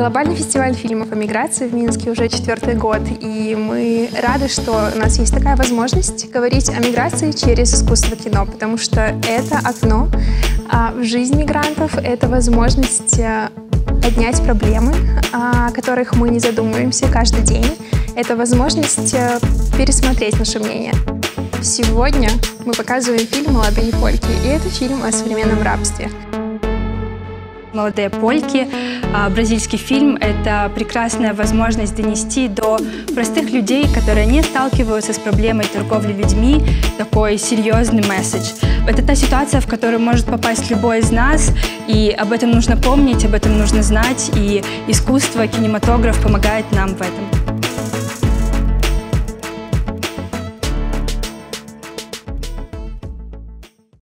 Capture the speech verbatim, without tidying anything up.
Глобальный фестиваль фильмов о миграции в Минске уже четвертый год, и мы рады, что у нас есть такая возможность говорить о миграции через искусство кино, потому что это окно в жизнь мигрантов, это возможность поднять проблемы, о которых мы не задумываемся каждый день, это возможность пересмотреть наше мнение. Сегодня мы показываем фильм «Молодые польки», и это фильм о современном рабстве. «Молодые польки», бразильский фильм, это прекрасная возможность донести до простых людей, которые не сталкиваются с проблемой торговли людьми, такой серьезный месседж. Это та ситуация, в которую может попасть любой из нас, и об этом нужно помнить, об этом нужно знать, и искусство, кинематограф помогает нам в этом.